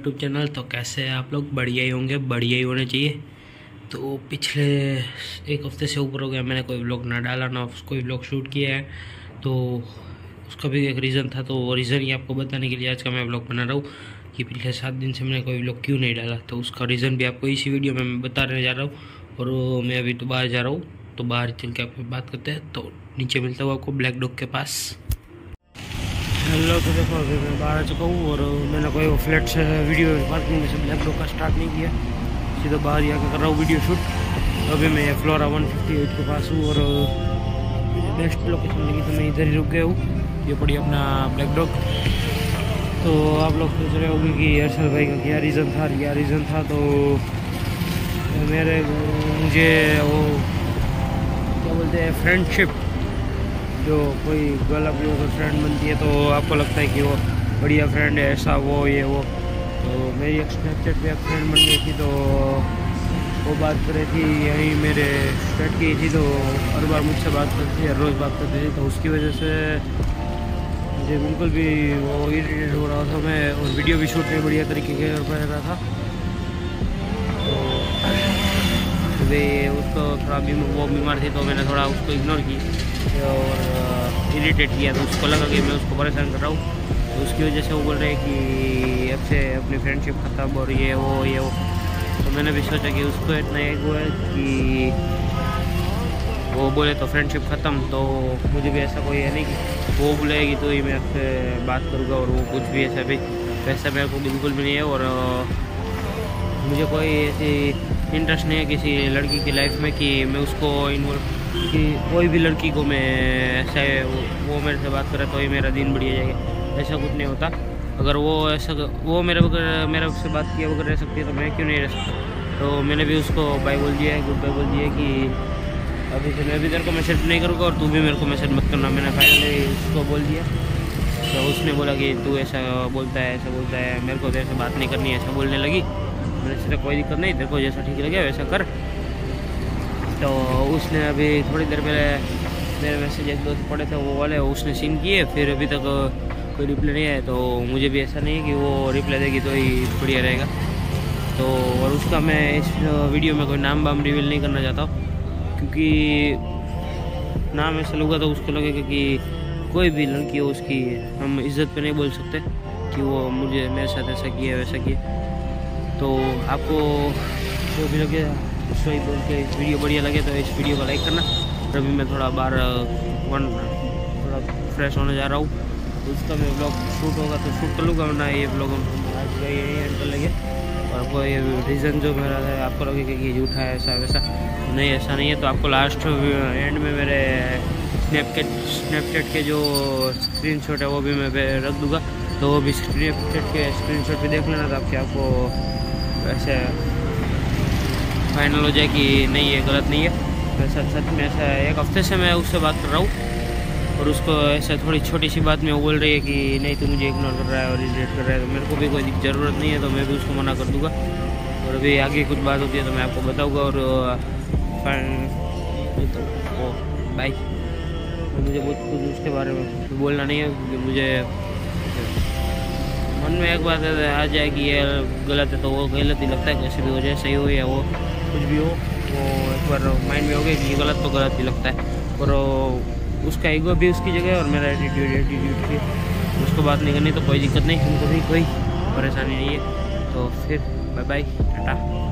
YouTube channel. तो कैसे हैं आप लोग? बढ़िया ही होंगे, बढ़िया ही होने चाहिए। तो पिछले एक हफ्ते से ऊपर हो गया मैंने कोई व्लॉग ना डाला, ना कोई व्लॉग शूट किया है। तो उसका भी एक रीज़न था, तो वो रीज़न ही आपको बताने के लिए आज का मैं व्लॉग बना रहा हूँ कि पिछले 7 दिन से मैंने कोई व्लॉग क्यों नहीं डाला। तो उसका रीज़न भी आपको इसी वीडियो में मैं बताने जा रहा हूँ। और मैं अभी तो बाहर जा रहा हूँ, तो बाहर चल के आपको बात करते हैं। तो नीचे मिलता हूँ आपको ब्लैक डॉग के पास। हेलो, तो देखो अभी मैं बाहर आ चुका हूँ और मैंने कोई फ्लैट से वीडियो पार्किंग में से ब्लैक डॉग का स्टार्ट नहीं किया, सीधा बाहर ही आकर कर रहा हूँ वीडियो शूट। तो अभी मैं फ्लोरा 158 के पास हूँ और बेस्ट लोकेशन लगी तो मैं इधर ही रुक गया हूँ। ये पड़ी अपना ब्लैक डॉग। तो आप लोग सोच रहे होंगे कि हर्षल भाई का क्या रीज़न था। तो मुझे वो क्या बोलते हैं, फ्रेंडशिप, जो कोई गर्ल अपनी अगर फ्रेंड बनती है तो आपको लगता है कि वो बढ़िया फ्रेंड है, ऐसा वो ये वो। तो मेरी एक स्नैपचैट पे एक फ्रेंड बन गई थी, तो वो बात कर रही थी, यही मेरे फ्रेंड की थी। तो हर बार मुझसे बात करती थी, हर रोज़ बात करती थी। तो उसकी वजह से मुझे बिल्कुल भी वो इरिटेट हो रहा था मैं, और वीडियो भी शूट नहीं बढ़िया तरीके से कर पा रहा था। तो वे उसको थोड़ा वो बीमार थी, तो मैंने थोड़ा उसको इग्नोर की और इरिटेट किया। तो उसको लगा कि मैं उसको परेशान कर रहा हूँ। तो उसकी वजह से वो बोल रहे हैं कि अब से अपनी फ्रेंडशिप ख़त्म और ये वो। तो मैंने भी सोचा कि उसको इतना एक वो है कि वो बोले तो फ्रेंडशिप ख़त्म, तो मुझे भी ऐसा कोई है नहीं कि वो बोलेगी तो ही मैं आपसे बात करूँगा और वो कुछ भी ऐसा भी वैसा मेरे को बिल्कुल भी नहीं है। और मुझे कोई ऐसी इंटरेस्ट नहीं है किसी लड़की की लाइफ में कि मैं उसको इन्वॉल्व, कि कोई भी लड़की को मैं ऐसा वो मेरे से बात करे तो ही मेरा दिन बढ़िया जाएगा, ऐसा कुछ नहीं होता। अगर वो मेरे से बात किया वगैरह रह सकती है तो मैं क्यों नहीं रह सकता। तो मैंने भी उसको बाय बोल दिया है, गुड बाय बोल दिया है कि अभी से मैं भी तेरे को मैसेज नहीं करूँगा और तू भी मेरे को मैसेज मत करना। मैंने फाइनली उसको बोल दिया। तो उसने बोला कि तू ऐसा बोलता है, मेरे को तेरे से बात नहीं करनी है, ऐसा बोलने लगी। मैंने सोचा कोई दिक्कत नहीं, तेरे को जैसा ठीक लगे वैसा कर। तो उसने अभी थोड़ी देर पहले मेरे मैसेज एक दो पड़े थे वो वाले, उसने सीन किए, फिर अभी तक कोई रिप्लाई नहीं आया। तो मुझे भी ऐसा नहीं है कि वो रिप्लाई देगी तो ही बढ़िया रहेगा। तो और उसका मैं इस वीडियो में कोई नाम वाम रिवील नहीं करना चाहता, क्योंकि नाम ऐसा लूँगा तो उसको लगेगा कि कोई भी लड़की हो उसकी हम इज़्ज़त पे नहीं बोल सकते कि वो मुझे मेरे साथ ऐसा किया वैसा किया। तो आपको जो भी लगे सही बोल के इस वीडियो बढ़िया लगे तो इस वीडियो को लाइक करना। और अभी मैं थोड़ा बाहर थोड़ा फ्रेश होने जा रहा हूँ, तो उसका मैं ब्लॉग शूट होगा तो शूट कर लूँगा, वरना ये ब्लॉग हम आज यही एंड कर लेंगे। और आपको ये रीज़न जो मेरा है आपको लगेगा कि ये झूठा है ऐसा वैसा, नहीं ऐसा नहीं है। तो आपको लास्ट एंड में मेरे स्नैपचैट के जो स्क्रीनशॉट है वो भी मैं रख दूँगा, तो वो भी स्नैपचैट के स्क्रीनशॉट पे देख लेना। तो आपको ऐसे फाइनल हो जाए कि नहीं ये गलत नहीं है। वैसा सच में ऐसा एक हफ्ते से मैं उससे बात कर रहा हूँ और उसको ऐसा थोड़ी छोटी सी बात में वो बोल रही है कि नहीं तू मुझे इग्नोर कर रहा है और इरिटेट कर रहा है। तो मेरे को भी कोई ज़रूरत नहीं है, तो मैं भी उसको मना कर दूँगा। और अभी आगे कुछ बात होती है तो मैं आपको बताऊँगा। और तो वो बाय। मुझे कुछ उसके बारे में बोलना नहीं है, क्योंकि मुझे मन में एक बात आ जाए कि ये गलत है तो वो गलत ही लगता है, कैसे भी हो जाए, सही हो या वो कुछ भी हो, वो एक बार माइंड में हो गया कि ये गलत तो गलत ही लगता है। और उसका ईगो भी उसकी जगह है और मेरा एटीट्यूड भी, उसको बात नहीं करनी तो कोई दिक्कत नहीं, उनको भी कोई परेशानी नहीं है। तो फिर बाय बाय, टाटा।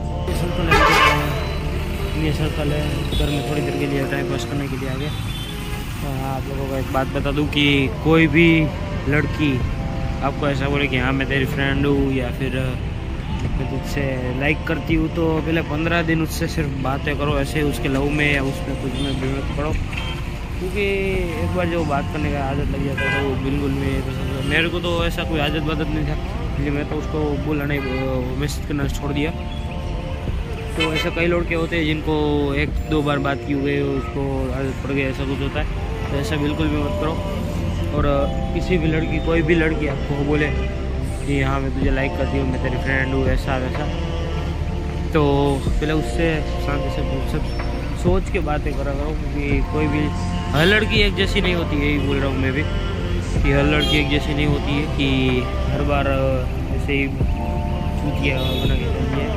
ये सर्कल है, उधर में थोड़ी देर के लिए टाइम पास करने के लिए आ गया। तो आप लोगों को एक बात बता दूँ कि कोई भी लड़की आपको ऐसा बोले कि हाँ मैं तेरी फ्रेंड हूँ या फिर मैं तुझसे लाइक करती हूँ, तो पहले 15 दिन उससे सिर्फ बातें करो, ऐसे उसके लव में या उसमें कुछ में विवेक पड़ो। क्योंकि एक बार जो बात करने का आदत लग जाता है तो वो बिल्कुल भी, मेरे को तो ऐसा कोई आदत नहीं था, इसलिए मैं तो उसको बोलना नहीं, मैसेज करना छोड़ दिया। तो ऐसे कई लड़के होते हैं जिनको एक दो बार बात की हुई उसको आदत पड़ गई, ऐसा कुछ होता है। तो ऐसा बिल्कुल भी मत करो। और किसी भी लड़की, कोई भी लड़की आपको बोले कि हाँ मैं तुझे लाइक करती हूँ, मैं तेरी फ्रेंड हूँ, ऐसा वैसा, तो पहले उससे शांति से सब सोच के बातें करा करो। क्योंकि कोई भी, हर लड़की एक जैसी नहीं होती है, यही बोल रहा हूँ मैं भी कि हर लड़की एक जैसी नहीं होती है कि हर बार ऐसे ही चूतिया बना के चल दिया।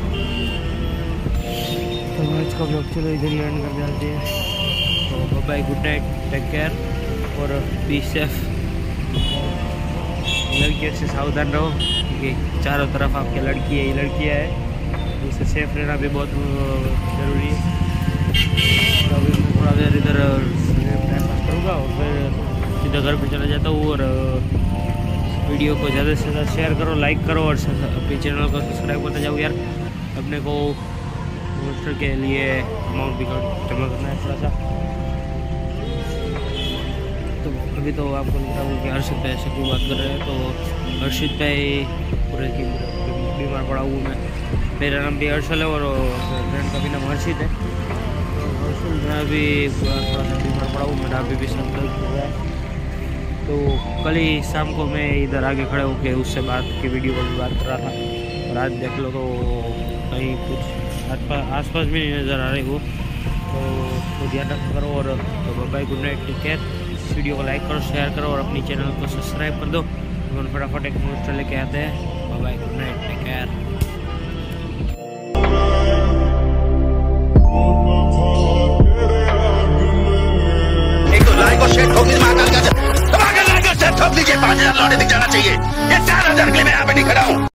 तो आज का ब्लॉग चलो इधर ही एंड कर जाते हैं। तो bye, good night, take care और बी सेफ। लड़कियों से सावधान रहो क्योंकि चारों तरफ आपके लड़कियाँ ही लड़कियाँ हैं, उससे सेफ रहना भी बहुत ज़रूरी है। तो अभी मैं थोड़ा देर इधर टाइम पास करूँगा और फिर सीधा घर पे चला जाता हूँ। और वीडियो को ज़्यादा से ज़्यादा शेयर करो, लाइक करो और अपने चैनल को सब्सक्राइब करते जाओ यार। अपने को मोस्टर के लिए अमाउंट भी जमा करना है थोड़ा सा। तो अभी तो आपको लग रहा हूँ कि हर्षित भाई से कोई बात कर रहे हैं। तो हर्षित भाई पूरे की बीमार पड़ा हूँ मैं। मेरा नाम भी हर्षल है और फ्रेंड का भी नाम हर्षित है। तो हर्षल मैं भी थोड़ा सा बीमार पड़ा हूँ, मेरा अभी भी सर दर्द हो रहा है। तो कल ही शाम को मैं इधर आगे खड़े होकर उससे बात की वीडियो कॉल बात कर रहा था और आज देख लो तो कहीं कुछ आसपास भी नहीं नज़र आ रही हो। तो ध्यान रखा करो। और तो bye, good night, take care. इस वीडियो को लाइक करो, शेयर करो और अपनी चैनल को सब्सक्राइब कर दो। हम फटाफट एक मोस्टर लेके आते हैं। Bye, good night, take care. Like और शेयर ठोक लीजिए, महाकाल का लाइक और शेयर ठोक लीजिए। 5,000 लौटे दिख जाना चाहिए। ये 4,000 के लिए मैं यहाँ पे नहीं खड़ा हूँ।